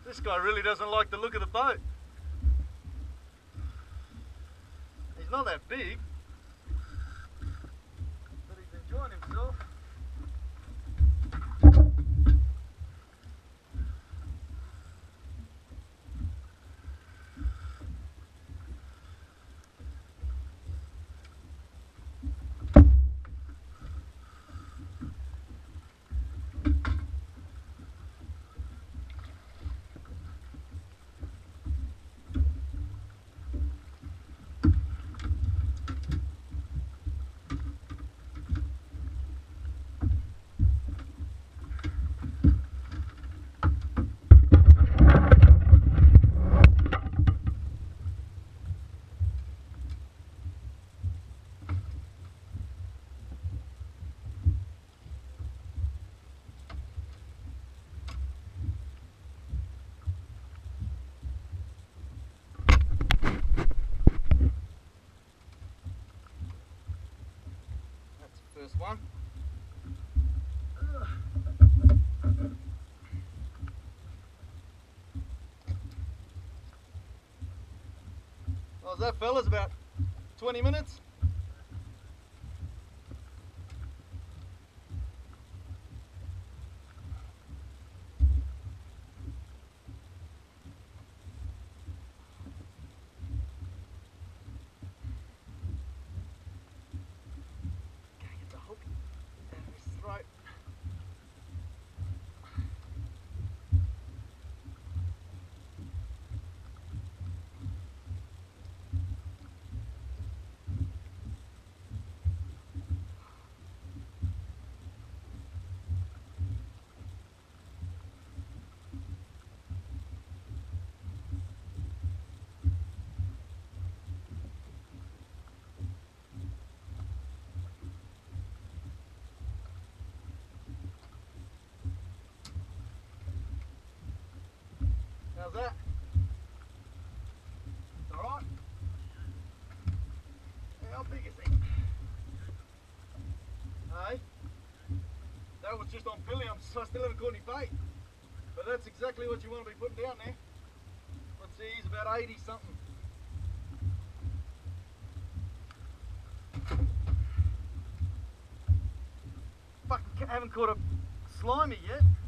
This guy really doesn't like the look of the boat. He's not that big, but he's enjoying himself. First one. What was that, fellas? About 20 minutes? Right. How's that? Alright? How big is he? Hey? That was just on pillie, I still haven't caught any bait. But that's exactly what you want to be putting down there. Let's see, he's about 80 something. Fucking haven't caught a slimy yet.